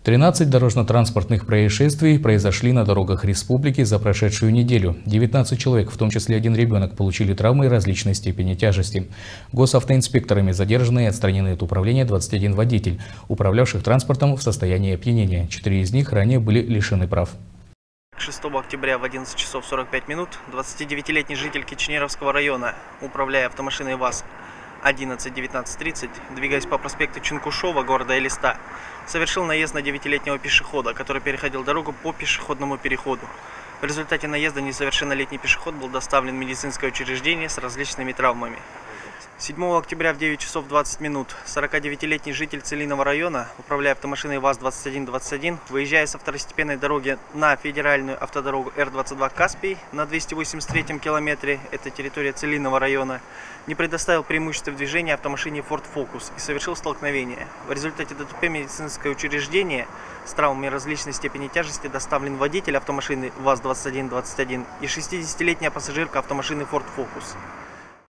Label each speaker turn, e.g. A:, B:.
A: 13 дорожно-транспортных происшествий произошли на дорогах республики за прошедшую неделю. 19 человек, в том числе один ребенок, получили травмы различной степени тяжести. Госавтоинспекторами задержаны и отстранены от управления 21 водитель, управлявших транспортом в состоянии опьянения. 4 из них ранее были лишены прав.
B: 6 октября в 11 часов 45 минут 29-летний житель Кичнеровского района, управляя автомашиной ВАЗ-11-1930, двигаясь по проспекту Чункушова города Элиста, совершил наезд на 9-летнего пешехода, который переходил дорогу по пешеходному переходу. В результате наезда несовершеннолетний пешеход был доставлен в медицинское учреждение с различными травмами. 7 октября в 9 часов 20 минут 49-летний житель Целинного района, управляя автомашиной ВАЗ-2121, выезжая со второстепенной дороги на федеральную автодорогу Р-22 Каспий на 283-м километре, это территория Целинного района, не предоставил преимущество в движении автомашине Ford Focus и совершил столкновение. В результате ДТП медицинское учреждение с травмами различной степени тяжести доставлен водитель автомашины ВАЗ-2121 и 60-летняя пассажирка автомашины Ford Focus.